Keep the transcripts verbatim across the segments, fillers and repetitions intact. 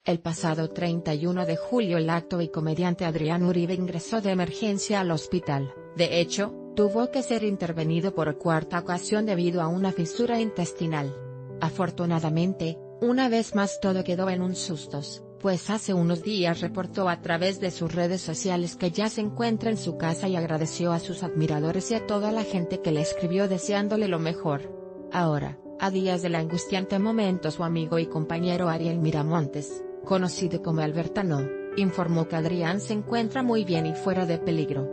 El pasado treinta y uno de julio el actor y comediante Adrián Uribe ingresó de emergencia al hospital. De hecho, tuvo que ser intervenido por cuarta ocasión debido a una fisura intestinal. Afortunadamente, una vez más todo quedó en un sustos, pues hace unos días reportó a través de sus redes sociales que ya se encuentra en su casa y agradeció a sus admiradores y a toda la gente que le escribió deseándole lo mejor. Ahora, a días del angustiante momento, su amigo y compañero Ariel Miramontes, conocido como Albertano, informó que Adrián se encuentra muy bien y fuera de peligro.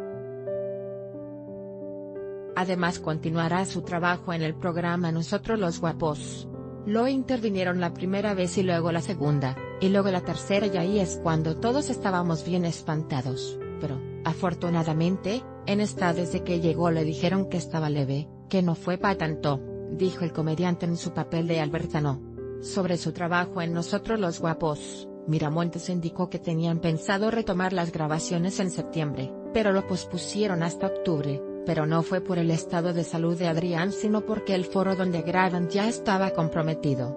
Además continuará su trabajo en el programa Nosotros los Guapos. Lo intervinieron la primera vez y luego la segunda, y luego la tercera, y ahí es cuando todos estábamos bien espantados, pero, afortunadamente, en esta desde que llegó le dijeron que estaba leve, que no fue pa' tanto, dijo el comediante en su papel de Albertano. Sobre su trabajo en Nosotros los Guapos, Miramontes indicó que tenían pensado retomar las grabaciones en septiembre, pero lo pospusieron hasta octubre, pero no fue por el estado de salud de Adrián sino porque el foro donde graban ya estaba comprometido.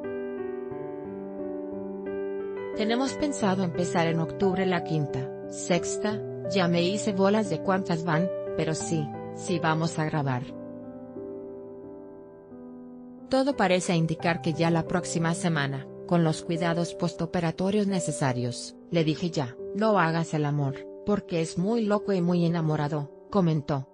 Tenemos pensado empezar en octubre la quinta, sexta, ya me hice bolas de cuántas van, pero sí, sí vamos a grabar. Todo parece indicar que ya la próxima semana, con los cuidados postoperatorios necesarios, le dije ya, no hagas el amor, porque es muy loco y muy enamorado, comentó.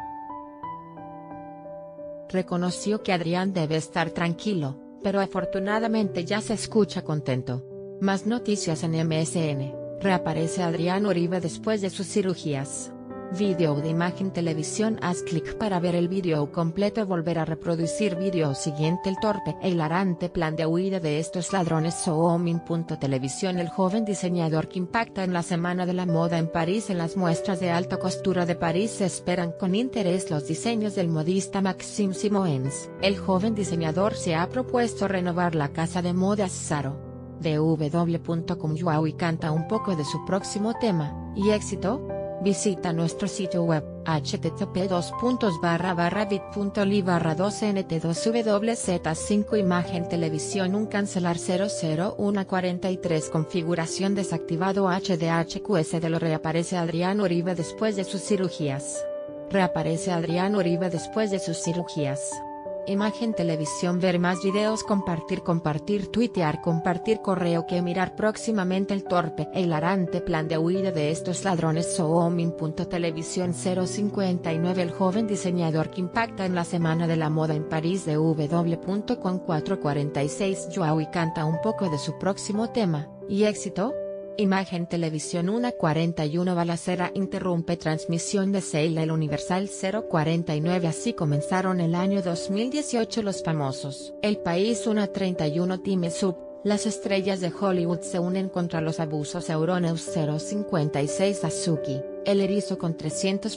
Reconoció que Adrián debe estar tranquilo, pero afortunadamente ya se escucha contento. Más noticias en M S N, reaparece Adrián Uribe después de sus cirugías. Video de Imagen Televisión. Haz clic para ver el video completo. Volver a reproducir video siguiente. El torpe e hilarante plan de huida de estos ladrones. Soomin.televisión. El joven diseñador que impacta en la Semana de la Moda en París. En las muestras de alta costura de París se esperan con interés los diseños del modista Maxime Simoens. El joven diseñador se ha propuesto renovar la casa de modas Zaro. D W punto com. Joao canta un poco de su próximo tema, ¿y éxito? Visita nuestro sitio web, h t t p dos puntos barra barra bit punto l y barra dos n t dos w z cinco. Imagen Televisión. Un cancelar cero cero uno cuarenta y tres. Configuración desactivado. H D H Q S de lo reaparece Adrián Uribe después de sus cirugías. Reaparece Adrián Uribe después de sus cirugías. Imagen Televisión. Ver más videos. Compartir compartir tuitear compartir correo que mirar próximamente. El torpe e hilarante plan de huida de estos ladrones. Soomin.televisión. cero cincuenta y nueve. El joven diseñador que impacta en la Semana de la Moda en París. D W punto com. cuatro cuarenta y seis. Joao canta un poco de su próximo tema, ¿y éxito? Imagen Televisión. Una cuarenta y uno. Balacera interrumpe transmisión de Seila. El Universal. Cero cuarenta y nueve. Así comenzaron el año dos mil dieciocho los famosos. El País. Una treinta y uno. Time Sub. Las estrellas de Hollywood se unen contra los abusos. Euronews. Cero cincuenta y seis. Azuki, el erizo con trescientos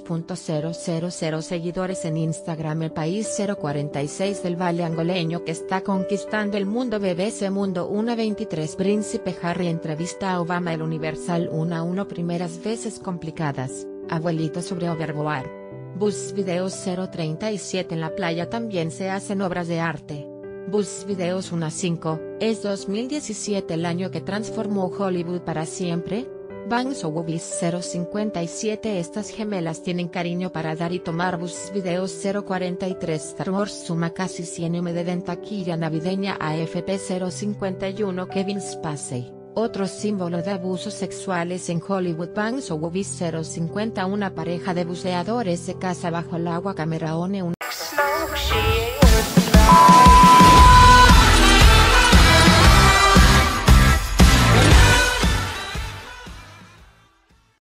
mil seguidores en Instagram. El País. Cero cuarenta y seis. Del Valle angoleño que está conquistando el mundo. B B C Mundo. Una veintitrés. Príncipe Harry entrevista a Obama. El Universal. uno a uno. Primeras veces complicadas, abuelito sobre Overboard. Buzz Videos. Cero treinta y siete. En la playa también se hacen obras de arte. Buzz Videos. uno a cinco. ¿Es dos mil diecisiete el año que transformó Hollywood para siempre? Bangs o Wubis. Cero cincuenta y siete. Estas gemelas tienen cariño para dar y tomar. Buzz Videos. Cero cuarenta y tres. Star Wars suma casi cien M D en taquilla navideña. A F P. Cero cincuenta y uno. Kevin Spacey, otro símbolo de abusos sexuales en Hollywood. Bangs o Wubis. Cero cincuenta. Una pareja de buceadores se casa bajo el agua. Camerone.